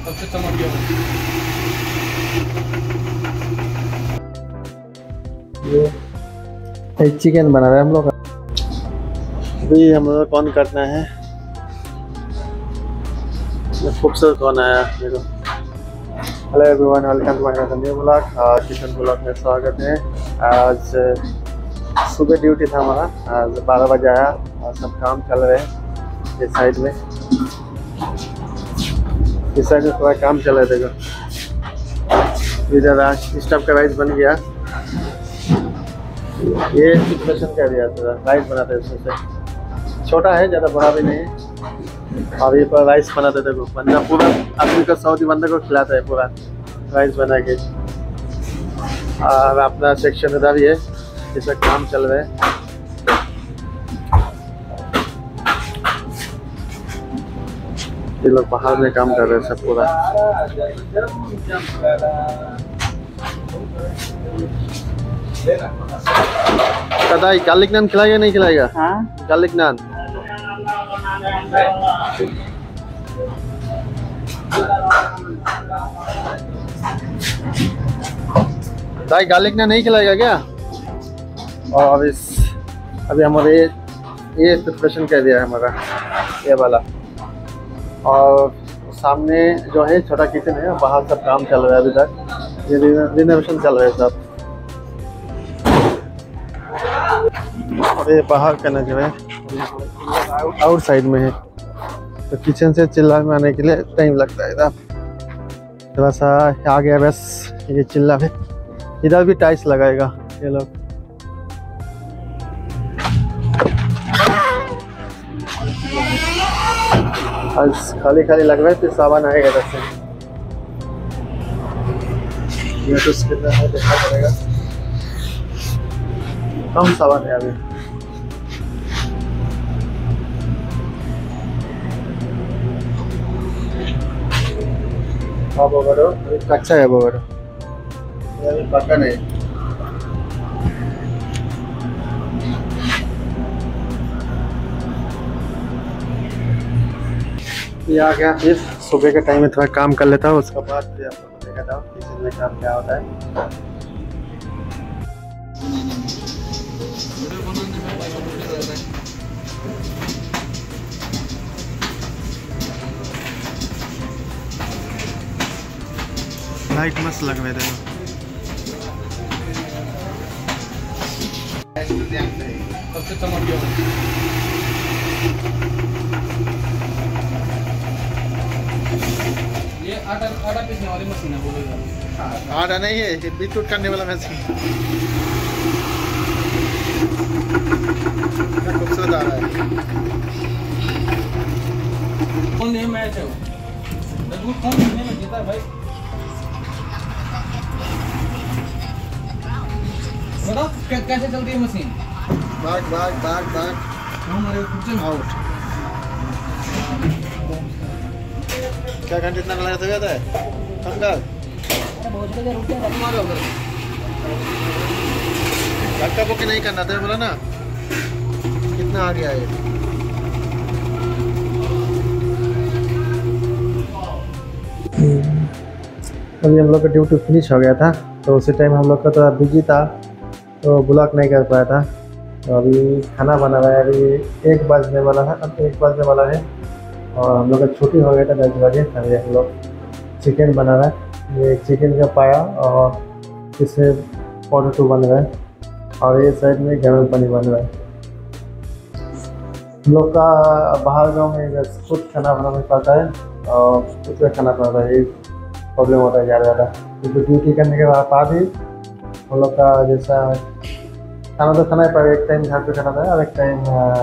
सबसे चमक गया ये चिकन बना रहे हैं हम लोग। अभी हम लोग कौन करना है, खूबसूरत कौन आया देखो। Hello everyone, welcome to my new blog. Kitchen blog में स्वागत है। आज सुबह ड्यूटी था हमारा, आज 12 बजे आया और सब काम चल रहे हैं। इस साइड में थोड़ा काम चल रहा है देखो। इधर स्टफ का राइस बन गया। ये प्रिपरेशन कर दिया था, राइस बनाते हैं इसमें से। छोटा है, ज़्यादा बड़ा भी नहीं है। और ये पर राइस बनाते देखो, बंदा पूरा आदमी का सऊदी बंदे को खिलाता है पूरा राइस बना के। और अपना सेक्शन इधर भी है, इसका काम चल रहा है। ये लोग बाहर में काम कर रहे हैं सब पूरा। कदाई गार्लिक नान खिलाएगा नहीं खिलाएगा? हाँ? गार्लिक नान दाई गार्लिक नान नहीं खिलाएगा क्या? और अभी हमारे ये प्रिपरेशन कर दिया है हमारा ये वाला। और सामने जो है छोटा किचन है, बाहर सब काम चल रहा है अभी तक। ये रिनोवेशन चल रहा है सब। और ये बाहर का नजर है, आउट साइड में है, तो किचन से चिल्ला में आने के लिए टाइम लगता है। इधर थोड़ा सा आ गया बस ये चिल्ला है। इधर भी टाइल्स लगाएगा ये लोग। आज खाली खाली लग रहा है, फिर सामान आएगा इधर से। ये तो कितना है देखना पड़ेगा, कम सामान है अभी। हाँ बोगरो कच्चा है, बोगरो अभी पका नहीं। ये आ गया। फिर सुबह के टाइम में थोड़ा काम कर लेता हूँ, उसके बाद फिर आपको देखा था किचन में काम क्या होता है। लाइट मस्त लग रहे थे। सबसे चमक गया। ये आटा पीसने वाली मशीन है, बोलो। आटा नहीं है, ये बीट करने वाला मशीन। खूबसूरत आ रहा है। कौन नहीं मैच है वो? कौन कितने में जीता है भाई? बताओ कैसे चलती है मशीन? भाग भाग भाग भाग। हमारे किचन आउट। क्या घंटे इतना लगा था है? कंगाल धक्का बुक्की नहीं करना था, बोला ना। कितना आ गया है? अभी हम लोग का ड्यूटी फिनिश हो गया था, तो उसी टाइम हम लोग का थोड़ा बिजी था, तो ब्लॉक नहीं कर पाया था। तो अभी खाना बना रहा है। अभी 1 बजने वाला है, अब 1 बजने वाला है। और हम लोग का छुट्टी हो गया था 10 बजे। अभी हम लोग चिकन बना रहा है। ये चिकन का पाया और इससे पोटैटो बन रहा है। और ये साइड में गर्म पानी बन रहा है। हम लोग का बाहर गांव में खुद खाना बनाना पड़ता है और खुद का खाना पड़ता है। ये प्रॉब्लम होता है ज़्यादा, क्योंकि ड्यूटी करने के बाद ही हम लोग का जैसा खाना तो खाना ही पड़ेगा। एक टाइम घर पे खाना था और एक टाइम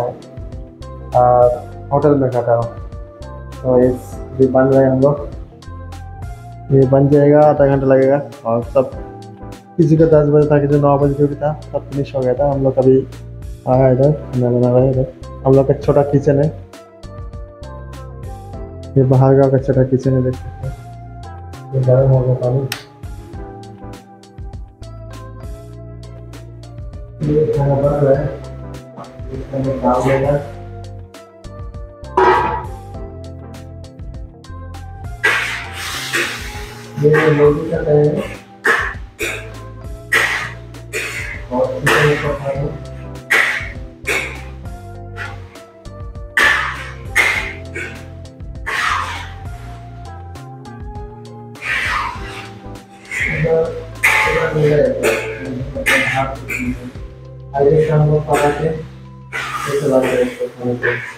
होटल में खाता हूँ। तो ये बन रहे हैं हम लोग। ये बन जाएगा, आधा घंटा लगेगा। और सब किसी का 10 बजे था, किसी 9 बजे ड्यूटी था, सब फिनिश हो गया था। हम लोग अभी आया इधर खाना बना रहे हैं। इधर हम लोग का छोटा किचन है, ये बाहर गाँव का छोटा किचन है। देख सकते हैं, ये गर्म हो गया पानी। ये खाना बन रहा है, इसमें डाल देगा। ये मैगी का है और चिकन का खाना। आगे शाम को पका के